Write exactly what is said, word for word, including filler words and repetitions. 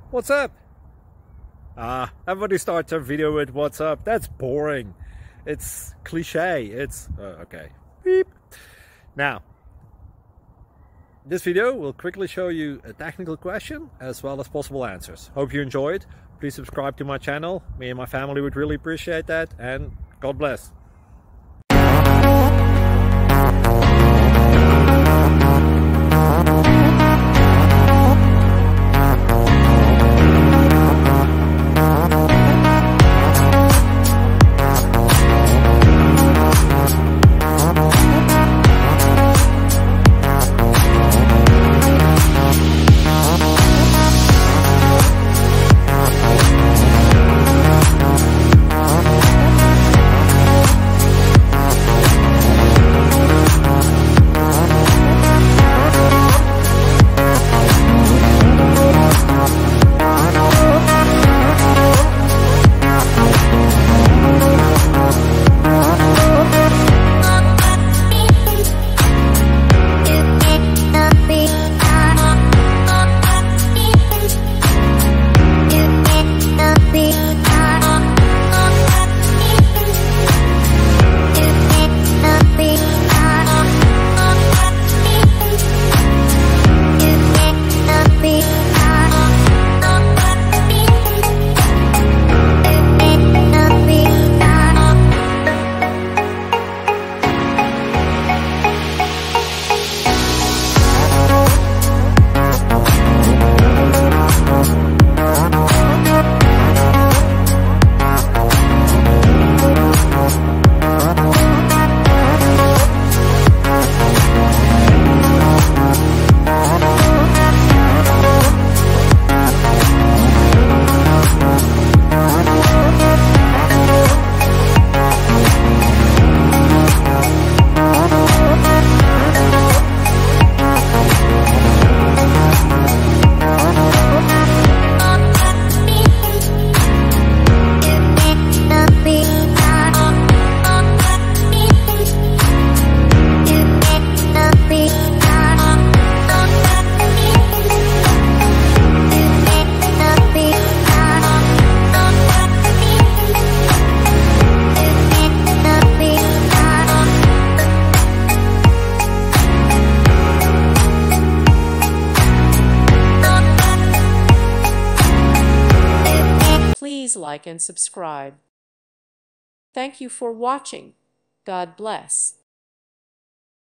What's up? Ah, everybody starts their video with what's up. That's boring. It's cliche. It's uh, okay. Beep. Now, this video will quickly show you a technical question as well as possible answers. Hope you enjoyed. Please subscribe to my channel. Me and my family would really appreciate that, and God bless. Please like and subscribe. Thank you for watching. God bless.